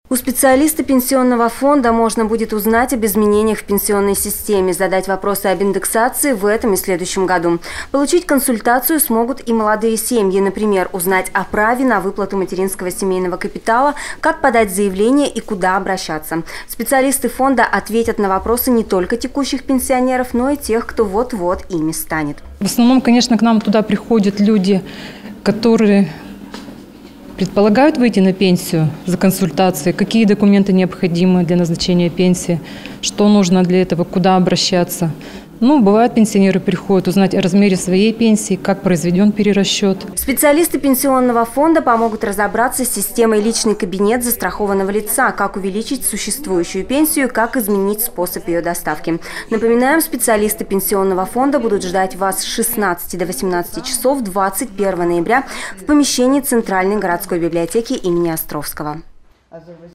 У специалиста пенсионного фонда можно будет узнать об изменениях в пенсионной системе, задать вопросы об индексации в этом и следующем году. Получить консультацию смогут и молодые семьи, например, узнать о праве на выплату материнского семейного капитала, как подать заявление и куда обращаться. Специалисты фонда ответят на вопросы не только текущих пенсионеров, но и тех, кто вот-вот ими станет. В основном, конечно, к нам туда приходят люди, которые предполагают выйти на пенсию за консультацией, какие документы необходимы для назначения пенсии, что нужно для этого, куда обращаться. Бывают пенсионеры приходят узнать о размере своей пенсии, как произведен перерасчет. Специалисты пенсионного фонда помогут разобраться с системой личный кабинет застрахованного лица, как увеличить существующую пенсию, как изменить способ ее доставки. Напоминаем, специалисты пенсионного фонда будут ждать вас с 16 до 18 часов 21 ноября в помещении Центральной городской библиотеки имени Островского.